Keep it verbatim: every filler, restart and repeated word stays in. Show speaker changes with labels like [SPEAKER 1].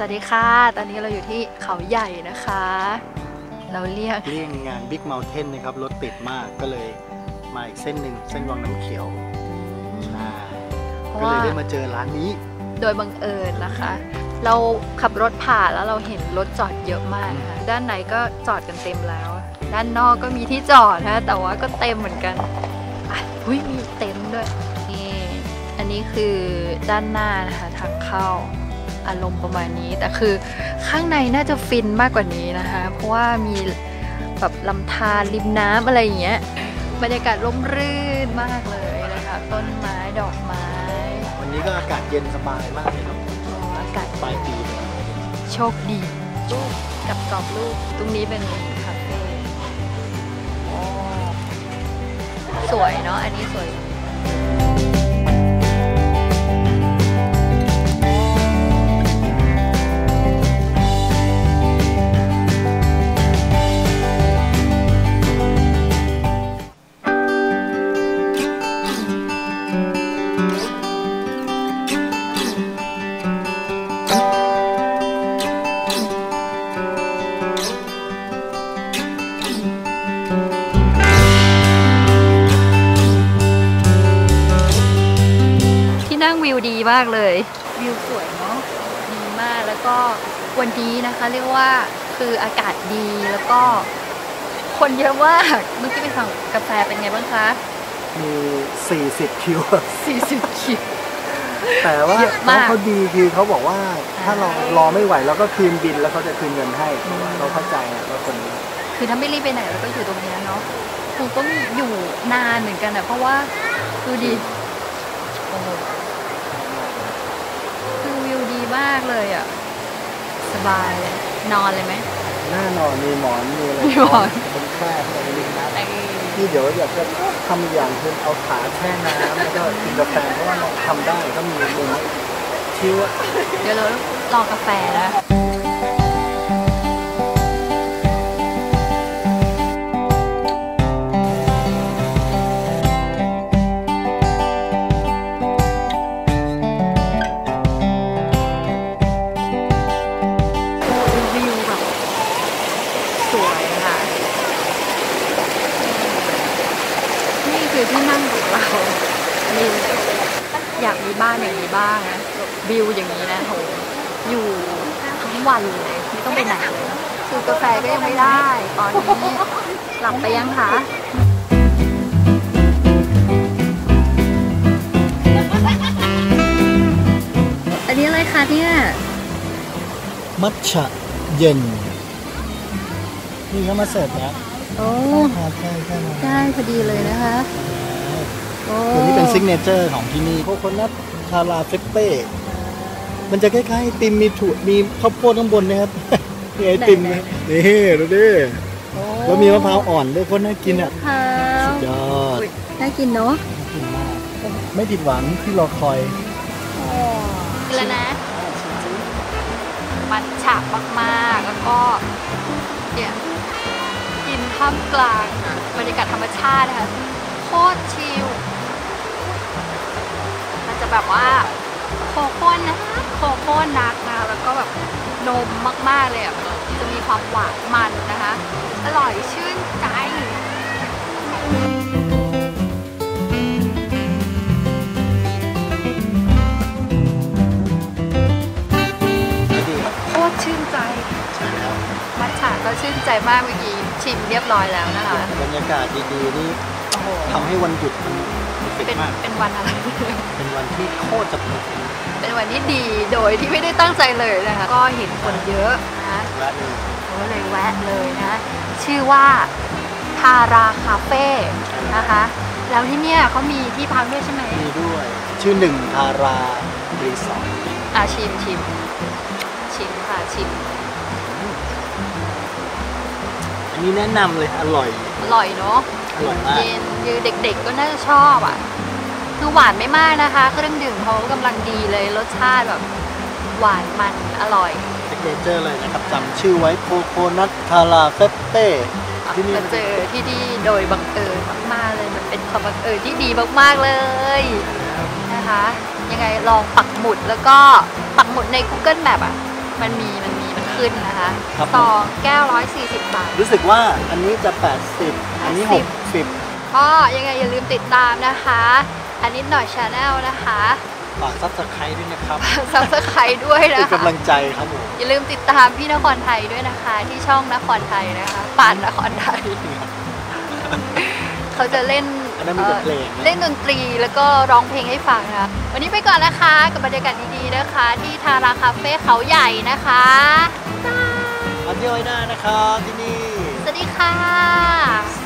[SPEAKER 1] วัสดีค่ะตอนนี้เราอยู่ที่เขาใหญ่นะคะเราเรียก
[SPEAKER 2] เลี่ยงงาน Big Mountain นะครับรถติดมากก็เลยมาอีกเส้นหนึ่งเส้นวังน้ำเขียวใช่ก็เลยได้มาเจอร้านนี้
[SPEAKER 1] โดยบังเอิญนะคะเราขับรถผ่านแล้วเราเห็นรถจอดเยอะมากนะคะด้านในก็จอดกันเต็มแล้วด้านนอกก็มีที่จอดนะแต่ว่าก็เต็มเหมือนกันอ่ะอุ้ยมีเต็มด้วยนี่อันนี้คือด้านหน้านะคะทางเข้าอารมณ์ประมาณนี้แต่คือข้างในน่าจะฟินมากกว่านี้นะคะเพราะว่ามีแบบลำธารริมน้ำอะไรอย่างเงี้ยบรรยากาศร่มรื่นมากเลยนะคะต้นไม้ดอกไม้
[SPEAKER 2] วันนี้ก็อากาศเย็นสบายมากเลยครับ
[SPEAKER 1] อากาศ
[SPEAKER 2] ปลายปีเลย
[SPEAKER 1] โชคดีลูกกับกรอบลูกตรงนี้เป็นคาเฟ่สวยเนาะอันนี้สวยวิวดีมากเลยวิวสวยเนาะดีมากแล้วก็วันนี้นะคะเรียกว่าคืออากาศดีแล้วก็คนเยอะมากเมื่อกี้ไปสั่งกาแฟเป็นไงบ้างคะ
[SPEAKER 2] มีสี่สิบคิว
[SPEAKER 1] สี่สิบคิว
[SPEAKER 2] แต่ว่าเขาดีคือเขาบอกว่าถ้าเรารอไม่ไหวเราก็คืนบินแล้วเขาจะคืนเงินให้เราเข้าใจว่าคนนี้
[SPEAKER 1] คือถ้าไม่รีบไปไหนเราก็อยู่ตรงนี้เนาะคงต้องอยู่นานเหมือนกันนะเพราะว่าดูดีมากเลยอ่ะสบายเลยนอนเลยไหม
[SPEAKER 2] น่านอนมีหมอนมีอะไรบนแคร่อะไรริมน้ำที่เดี๋ยวอยากจะทำอย่างคือเอาขาแช่น้ำแล้วก็กินกาแฟเพราะว่าเราทำได้ก็มีมุมชิว
[SPEAKER 1] เดี๋ยวเราลองกาแฟนะที่นั่งของเรามีอยากมีบ้านอย่างนี้บ้างนะวิวอย่างนี้นะโหอยู่ทั้งวันเลยไม่ต้องไปไหนคือกาแฟก็ยังไม่ได้ตอนนี้หลับไปยังคะอันนี้อะไรคะเนี่ย
[SPEAKER 2] มัทฉะเย็นนี่เขามาเสิร์ฟแล้ว
[SPEAKER 1] โอ้ใช่ใช่ใช่พอดีเลยนะคะ
[SPEAKER 2] ตัวนี้เป็นซิกเนเจอร์ของที่นี่โคโคนัทคาราเฟเป้มันจะคล้ายๆไอติมมีถั่วมีข้าวโพดข้างบนนะครับนี่ไอติมนะนี่ดูดิแล้วมีมะพร้าวอ่อนด้วยคนน่ากินอ่ะสุดยอด
[SPEAKER 1] น่ากินเนาะ
[SPEAKER 2] กินมากไม่ผิดหวังที่รอคอย
[SPEAKER 1] กินแล้วนะมันฉ่ำมากๆแล้วก็เนี่ยกินท่ามกลางบรรยากาศธรรมชาตินะคะโคตรชิลมันจะแบบว่าโคโค่นะโคโค่นักนะแล้วก็แบบนมมากๆเลยอ่ะจะมีความหวานมันนะคะอร่อยชื่นใจโคตรชื่นใจมัทฉะก็ชื่นใจมากเมื่อกี้ชิมเรียบร้อยแล้วนะคะ
[SPEAKER 2] บรรยากาศดีๆนี่ทำให้วันหยุดมัน
[SPEAKER 1] เป็นเป็นวันอะไร
[SPEAKER 2] เป็นวันที่โคตรจะเป็น
[SPEAKER 1] เป็นวันที่ดีโดยที่ไม่ได้ตั้งใจเลยนะคะก็เห็นคนเยอะนะก็เลยแวะเลยนะชื่อว่าทาราคาเฟ่นะคะแล้วที่เนี่ยเขามีที่พักด้วยใช่ไหม
[SPEAKER 2] มีด้วยชื่อหนึ่งทารารีสอร์ท
[SPEAKER 1] อ่ะชิมชิมชิมค่ะชิม
[SPEAKER 2] อันนี้แนะนำเลยอร่อย
[SPEAKER 1] อร่อยเนาะ
[SPEAKER 2] อร่อยมาก
[SPEAKER 1] เย็นยือเด็กๆก็น่าจะชอบอ่ะคือหวานไม่มากนะคะเครื่องดื่มเขากำลังดีเลยรสชาติแบบหวานมันอร่อย
[SPEAKER 2] ซิกเนเจอร์เลยนะครับจำชื่อไว้โคโคนัทคาราเฟเป้ที่นี่
[SPEAKER 1] มาเจอที่นี่โดยบังเอิญมากๆเลยมันเป็นความบังเอิญที่ดีมากๆเลยนะคะยังไงลองปักหมุดแล้วก็ปักหมุดใน Google Map อ่ะมันมีมันมีมันขึ้นนะคะ
[SPEAKER 2] ครับ
[SPEAKER 1] ซองแก้วร้อยสี่สิบบาท
[SPEAKER 2] รู้สึกว่าอันนี้จะแปดสิบอันนี้หกสิบ
[SPEAKER 1] ก็ยังไงอย่าลืมติดตามนะคะ อันนิดหน่อยชาแนลนะคะ
[SPEAKER 2] ฝากซับสไครต์ด้วยนะครับ
[SPEAKER 1] ซับสไครต์ด้วย
[SPEAKER 2] เป็น
[SPEAKER 1] นะคะ
[SPEAKER 2] กำลังใจครับผม
[SPEAKER 1] อย่าลืมติดตามพี่นครไทยด้วยนะคะ ที่ช่องนครไทยนะคะป่านนครไทย เขาจะเล่น
[SPEAKER 2] อันนั้นมีแต่เพลงนะ
[SPEAKER 1] เล่นดนตรีแล้วก็ร้องเพลงให้ฟังนะคะวันนี้ไปก่อนนะคะกับบรรยากาศดีๆนะคะ ที่ทาราคาเฟ่เขาใหญ่นะคะบ๊ายบาย
[SPEAKER 2] มาเที่ยวให้ได้นะครับที่นี่
[SPEAKER 1] สวัสดีค่ะ